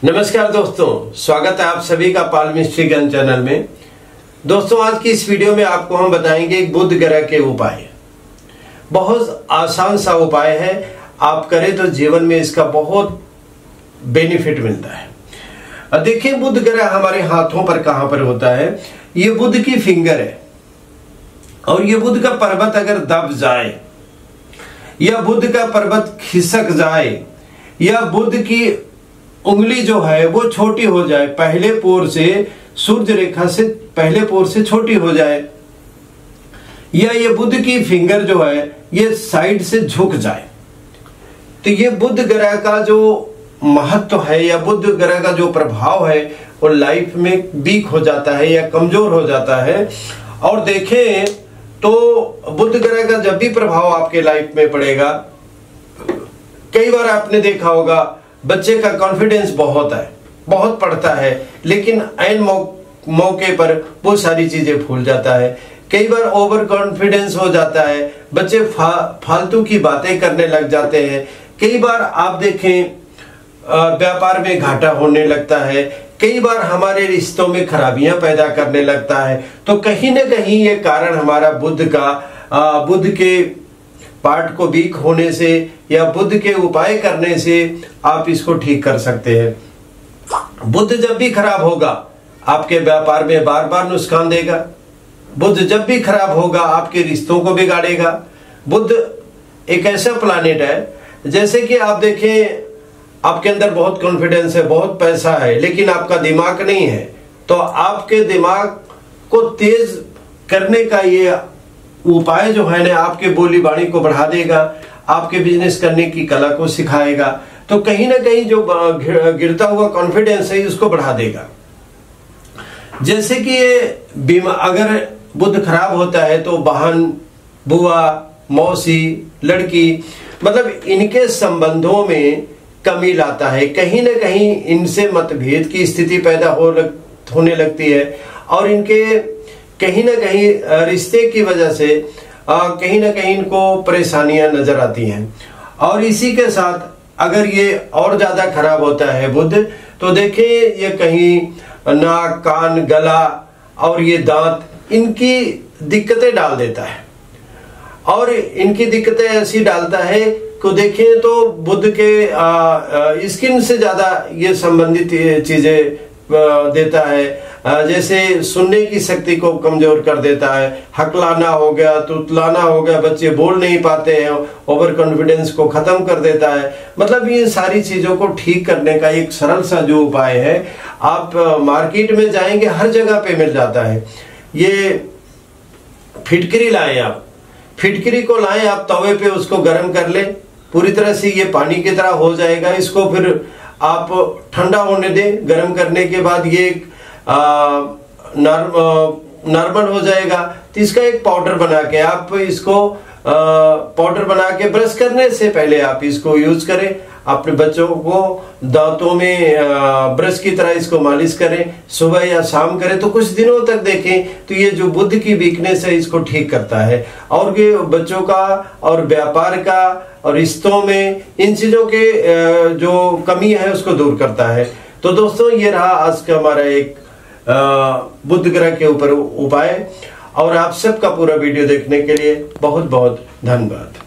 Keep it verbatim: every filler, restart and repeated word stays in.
नमस्कार दोस्तों, स्वागत है आप सभी का पाल मिस्ट्री ज्ञान चैनल में। दोस्तों, आज की इस वीडियो में आपको हम बताएंगे एक बुध ग्रह के उपाय। बहुत आसान सा उपाय है, आप करें तो जीवन में इसका बहुत बेनिफिट मिलता है। देखिए, बुध ग्रह हमारे हाथों पर कहां पर होता है। ये बुध की फिंगर है और ये बुध का पर्वत अगर दब जाए या बुध का पर्वत खिसक जाए या बुध की उंगली जो है वो छोटी हो जाए, पहले पोर से सूर्य रेखा से पहले पोर से छोटी हो जाए, या ये बुध की फिंगर जो है ये साइड से झुक जाए, तो ये बुध ग्रह का जो महत्व है या बुध ग्रह का जो प्रभाव है वो लाइफ में वीक हो जाता है या कमजोर हो जाता है। और देखें तो बुध ग्रह का जब भी प्रभाव आपके लाइफ में पड़ेगा, कई बार आपने देखा होगा बच्चे का कॉन्फिडेंस बहुत है, बहुत पड़ता है, लेकिन ऐन मौके पर वो सारी चीजें भूल जाता है। कई बार ओवर कॉन्फिडेंस हो जाता है, बच्चे फा, फालतू की बातें करने लग जाते हैं। कई बार आप देखें व्यापार में घाटा होने लगता है, कई बार हमारे रिश्तों में खराबियां पैदा करने लगता है। तो कहीं ना कहीं ये कारण हमारा बुध का बुध के पार्ट को वीक होने से या बुध के उपाय करने से आप इसको ठीक कर सकते हैं। बुध जब भी खराब होगा आपके व्यापार में बार बार नुकसान देगा। बुध जब भी खराब होगा आपके रिश्तों को बिगाड़ेगा। बुध एक ऐसा प्लैनेट है, जैसे कि आप देखें आपके अंदर बहुत कॉन्फिडेंस है, बहुत पैसा है, लेकिन आपका दिमाग नहीं है, तो आपके दिमाग को तेज करने का ये उपाय जो है ना आपके बोली बाणी को बढ़ा देगा, आपके बिजनेस करने की कला को सिखाएगा। तो कहीं ना कहीं जो गिरता हुआ कॉन्फिडेंस है उसको बढ़ा देगा। जैसे कि ये बीमा अगर बुध खराब होता है तो बहन, बुआ, मौसी, लड़की, मतलब इनके संबंधों में कमी लाता है। कहीं ना कहीं इनसे मतभेद की स्थिति पैदा हो लग, होने लगती है और इनके कहीं ना कहीं रिश्ते की वजह से कहीं ना कहीं इनको परेशानियां नजर आती हैं। और इसी के साथ अगर ये और ज्यादा खराब होता है बुध, तो देखिए ये कहीं नाक, कान, गला और ये दांत, इनकी दिक्कतें डाल देता है। और इनकी दिक्कतें ऐसी डालता है को देखें तो बुध के स्किन से ज्यादा ये संबंधित चीजें देता है। जैसे सुनने की शक्ति को कमजोर कर देता है, हकलाना हो गया, तुतलाना हो गया, बच्चे बोल नहीं पाते हैं, ओवर कॉन्फिडेंस को खत्म कर देता है। मतलब ये सारी चीजों को ठीक करने का एक सरल सा जो उपाय है, आप मार्केट में जाएंगे हर जगह पे मिल जाता है। ये फिटकरी लाएं, आप फिटकरी को लाएं, आप तवे पे उसको गर्म कर लें, पूरी तरह से ये पानी की तरह हो जाएगा। इसको फिर आप ठंडा होने दें, गर्म करने के बाद ये नॉर्मल हो जाएगा। तो इसका एक पाउडर बना के आप इसको पाउडर बना के ब्रश करने से पहले आप इसको यूज करें। अपने बच्चों को दांतों में ब्रश की तरह इसको मालिश करें, सुबह या शाम करें, तो कुछ दिनों तक देखें तो ये जो बुध की वीकनेस है इसको ठीक करता है और ये बच्चों का और व्यापार का और रिश्तों में इन चीजों के जो कमी है उसको दूर करता है। तो दोस्तों, ये रहा आज का हमारा एक बुध ग्रह के ऊपर उपाय, और आप सबका पूरा वीडियो देखने के लिए बहुत बहुत धन्यवाद।